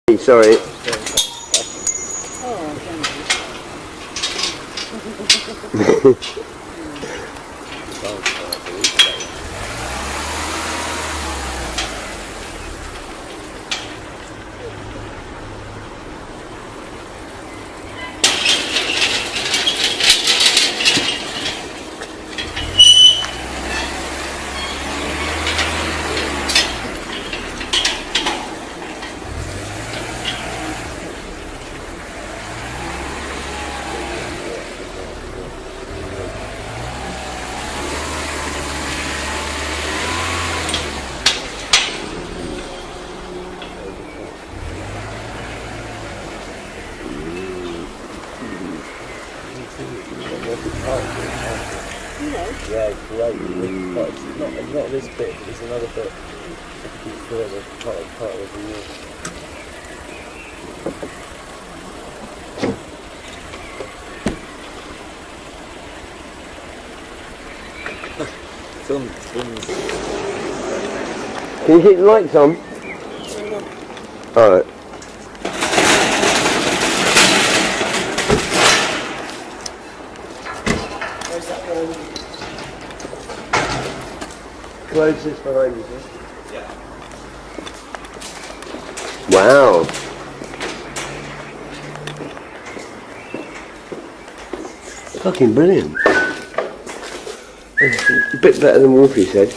Sorry. Yeah, great. It's not this bit, but it's another bit. It's further part of the year. Can you keep the lights on? Alright. Where's that going? Close this behind you, sir. Yeah. Wow. Fucking brilliant. A bit better than Wolfie said.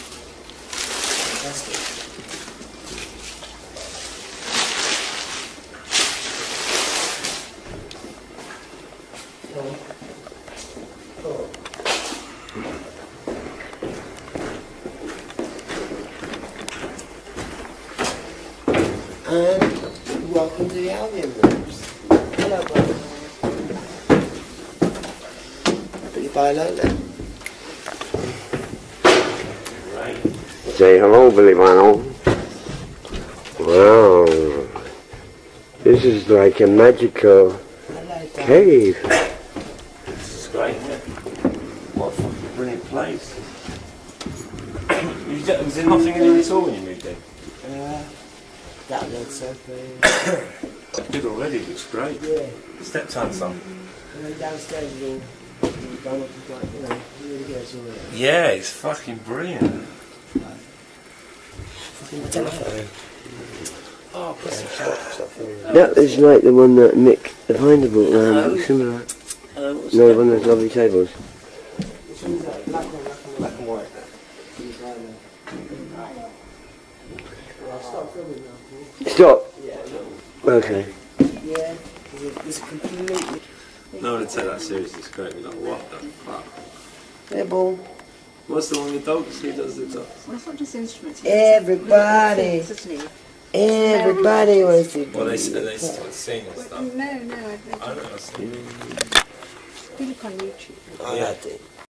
And welcome to the Albion Rooms. Hello, brother. Put your bio there. Say hello, Billy Vinyl. Wow. This is like a magical cave. This is great, isn't it? What a fucking brilliant place. Was there nothing in here at all when you moved in? That looks okay. Good already, looks great. Yeah. Stepson son. And then downstairs is all done up with like, you know, really good. Yeah, it's fucking brilliant. Telephone. Oh, put some stuff in. That is like the one that Mick the Findable, similar. No, one of those lovely tables. Which one's that? Black and white. I'll start filming now. Stop. Yeah. Okay. Yeah. It's completely. No one would take that seriously, it's great. We're like, what the fuck? Yeah, ball. What's the one with dogs? Who does the dogs? Well, it's not just instruments. Everybody. Everybody wants to. Well, they sing and stuff. No, I I don't know. you look on YouTube. I like it.